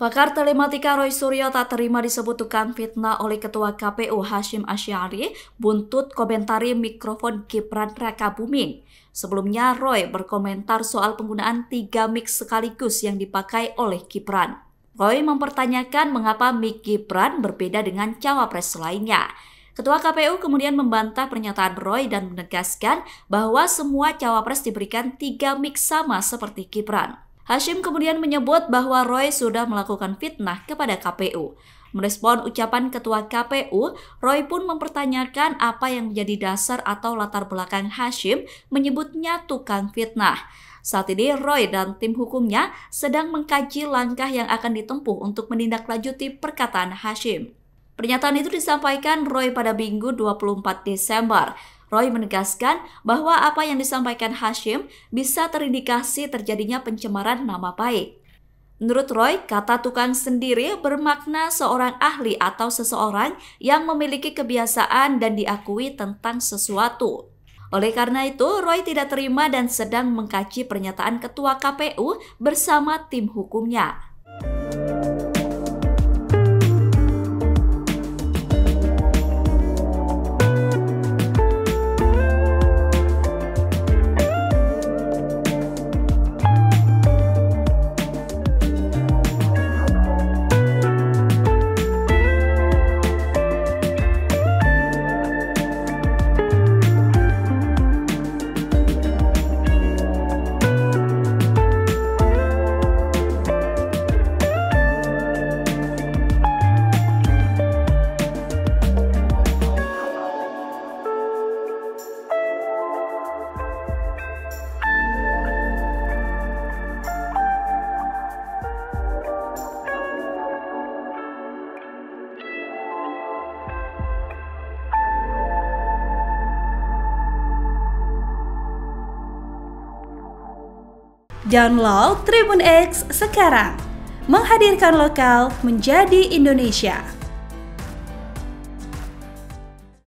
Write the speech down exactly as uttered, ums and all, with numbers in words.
Pakar telematika Roy Suryo tak terima disebut tukang fitnah oleh Ketua K P U Hasyim Asy'ari buntut komentari mikrofon Gibran Rakabuming. Sebelumnya, Roy berkomentar soal penggunaan tiga mic sekaligus yang dipakai oleh Gibran. Roy mempertanyakan mengapa mic Gibran berbeda dengan cawapres lainnya. Ketua K P U kemudian membantah pernyataan Roy dan menegaskan bahwa semua cawapres diberikan tiga mic sama seperti Gibran. Hasyim kemudian menyebut bahwa Roy sudah melakukan fitnah kepada K P U. Merespon ucapan Ketua K P U, Roy pun mempertanyakan apa yang menjadi dasar atau latar belakang Hasyim menyebutnya tukang fitnah. Saat ini Roy dan tim hukumnya sedang mengkaji langkah yang akan ditempuh untuk menindaklanjuti perkataan Hasyim. Pernyataan itu disampaikan Roy pada Minggu dua puluh empat Desember. Roy menegaskan bahwa apa yang disampaikan Hasyim bisa terindikasi terjadinya pencemaran nama baik. Menurut Roy, kata tukang sendiri bermakna seorang ahli atau seseorang yang memiliki kebiasaan dan diakui tentang sesuatu. Oleh karena itu, Roy tidak terima dan sedang mengkaji pernyataan Ketua K P U bersama tim hukumnya. Download Tribun X sekarang, menghadirkan lokal menjadi Indonesia.